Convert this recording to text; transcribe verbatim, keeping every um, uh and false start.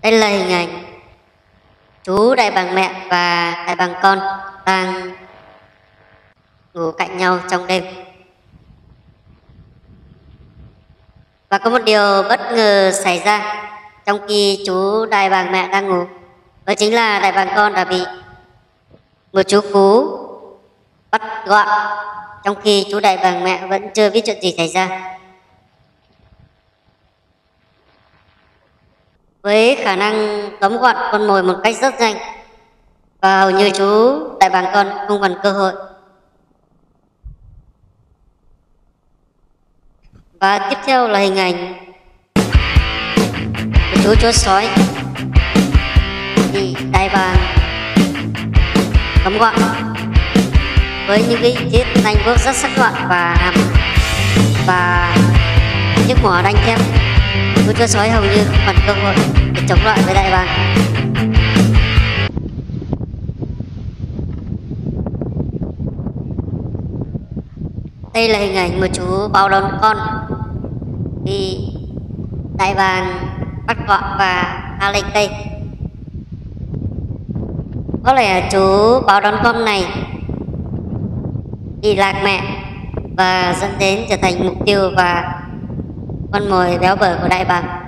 Đây là hình ảnh chú đại bàng mẹ và đại bàng con đang ngủ cạnh nhau trong đêm. Và có một điều bất ngờ xảy ra trong khi chú đại bàng mẹ đang ngủ. Đó chính là đại bàng con đã bị một chú cú bắt gọn, trong khi chú đại bàng mẹ vẫn chưa biết chuyện gì xảy ra. Với khả năng tóm gọn con mồi một cách rất nhanh, và hầu như chú đại bàng con không còn cơ hội. Và tiếp theo là hình ảnh của chú chó sói bị đại bàng tóm gọn với những cái chiếc nanh vuốt rất sắc nhọn và hàm và chiếc mỏ đanh thép. Chú chó sói hầu như không còn cơ hội để chống lại với đại bàng. Đây là hình ảnh một chú báo đón con bị đại bàng bắt gọn và tha lên cây. Có lẽ chú báo đón con này bị lạc mẹ và dẫn đến trở thành mục tiêu và con mồi béo bở của đại bàng.